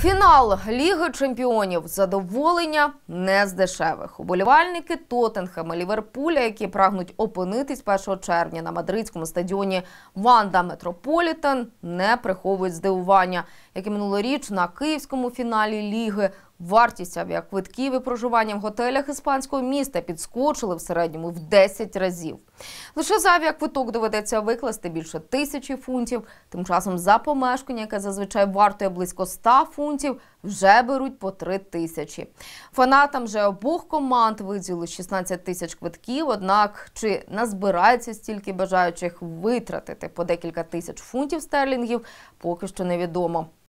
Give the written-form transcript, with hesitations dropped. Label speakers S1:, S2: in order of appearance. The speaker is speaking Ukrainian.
S1: Фінал Ліги чемпіонів. Задоволення не з дешевих. Уболівальники Тоттенхема, Ліверпуля, які прагнуть опинитись 1 червня на мадридському стадіоні Ванда Метрополітен, не приховують здивування. Як і минулоріч на київському фіналі Ліги, вартість авіаквитків і проживання в готелях іспанського міста підскочили в середньому в 10 разів. Лише за авіаквиток доведеться викласти більше 1000 фунтів. Тим часом за помешкання, яке зазвичай вартує близько 100 фунтів, вже беруть по 3000. Фанатам же обох команд виділили 16 тисяч квитків, однак чи назбирається стільки бажаючих витратити по декілька тисяч фунтів стерлінгів, поки що невідомо.